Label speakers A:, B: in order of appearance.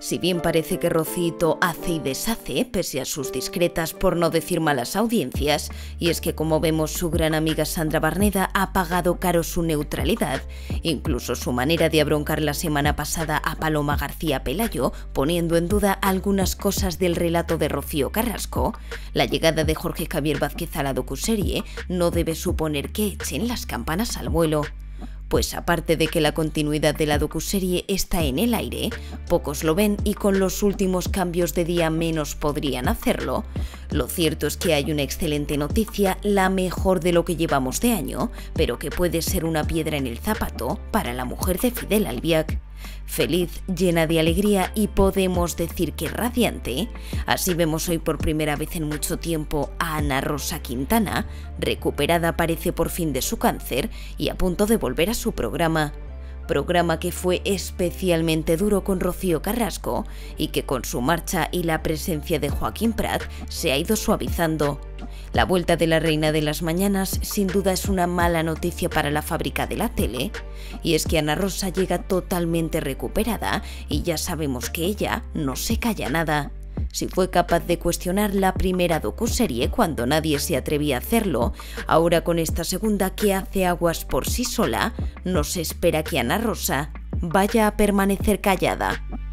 A: Si bien parece que Rocito hace y deshace, pese a sus discretas por no decir malas audiencias, y es que como vemos su gran amiga Sandra Barneda ha pagado caro su neutralidad, incluso su manera de abroncar la semana pasada a Paloma García Pelayo, poniendo en duda algunas cosas del relato de Rocío Carrasco, la llegada de Jorge Javier Vázquez a la docuserie no debe suponer que echen las campanas al vuelo. Pues aparte de que la continuidad de la docuserie está en el aire, pocos lo ven y con los últimos cambios de día menos podrían hacerlo, lo cierto es que hay una excelente noticia, la mejor de lo que llevamos de año, pero que puede ser una piedra en el zapato para la mujer de Fidel Albiac. Feliz, llena de alegría y podemos decir que radiante, así vemos hoy por primera vez en mucho tiempo a Ana Rosa Quintana, recuperada parece por fin de su cáncer y a punto de volver a su programa que fue especialmente duro con Rocío Carrasco y que con su marcha y la presencia de Joaquín Prat se ha ido suavizando. La vuelta de la reina de las mañanas sin duda es una mala noticia para la fábrica de la tele, y es que Ana Rosa llega totalmente recuperada y ya sabemos que ella no se calla nada. Si fue capaz de cuestionar la primera docuserie cuando nadie se atrevía a hacerlo, ahora con esta segunda que hace aguas por sí sola, no se espera que Ana Rosa vaya a permanecer callada.